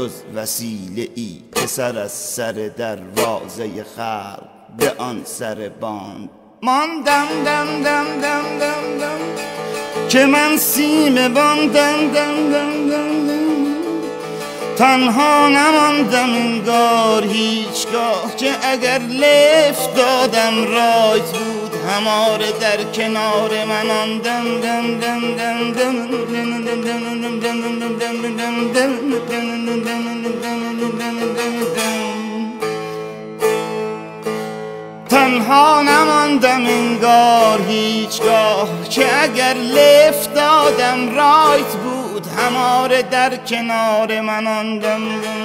جز وسیله ای که سر از سر دروازه خلق به آن سر باند ماندم دم دم دم دم دم که من سیم باندم دم دم دم دم تنها نماندم انگار هیچگاه که اگر لفت دادم رایت بود هماره در کنار من آن دم دم دم دم دم تنها نماندم انگار هیچگاه که اگر لفت دادم رایت بود هماره در کنار من آن دم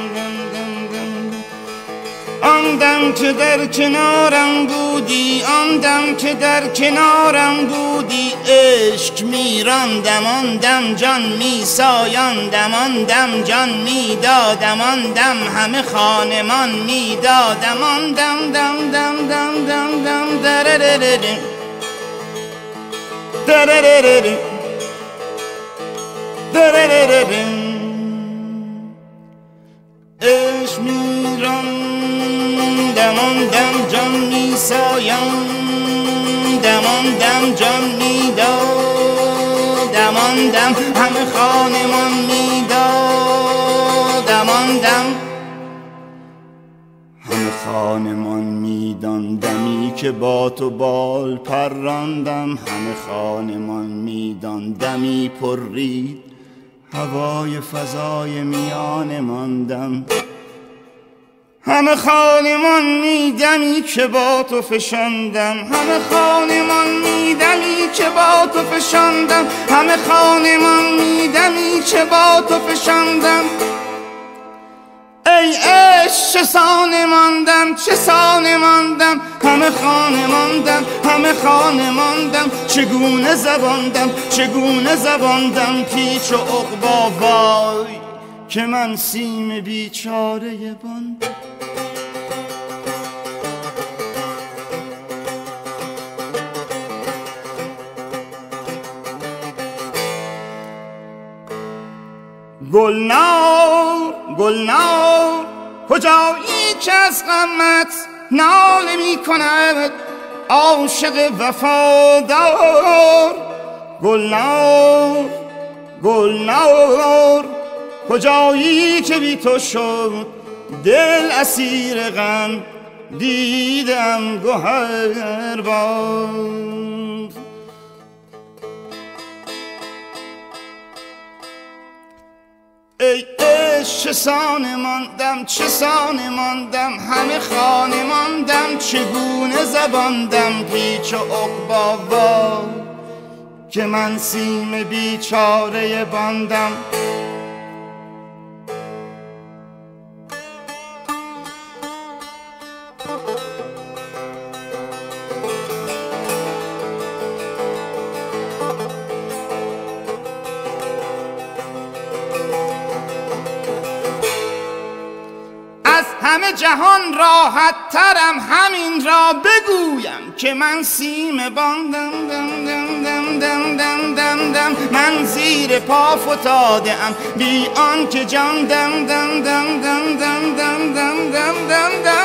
آن دم که در کنارم بودی آن دم که در کنارم بودی عشق میراندم آن دم جان میسایاندم آن دم جان میدادم آن دم همه خانمان میدادم آن دم دم دم دم دم دم درررررم درررررم درررررم عشق میراندم آن دم جان میسایاندم آن دم جان میدادم آن دم همه خانمان میدادم آن دم همه خانمان میداندمی که با تو بال پراندم همه خانمان میداندمی پرید هوای فضای میان ماندم همه خانمان میدمی که با تو فشاندم همه خانمان میدمی که با تو فشاندم همه خانمان میدمی که با تو فشاندم ای عشق چه سانه ماندم چه سانه ماندم همه خانه ماندم همه خانه ماندم چگونه زباندم پیچ و عقبا وای که من سیم بیچاره باندم گلنار گلنار کجایی که از غمت ناله می کند عاشق وفادار گلنار گلنار کجایی که بی تو شد دل اسیر غم دیدم گوهر باد ای عشق چه سانه ماندم همه خانه ماندم چگونه زباندم پیچ و عقبا وای که من سیم بیچاره باندم همه جهان راحت ترم همین را بگویم که من سیم باندم دم دم دم دم دم دم دم من زیر پا فتاده ام بی آنکه جان دم دم دم دم دم دم دم دم دم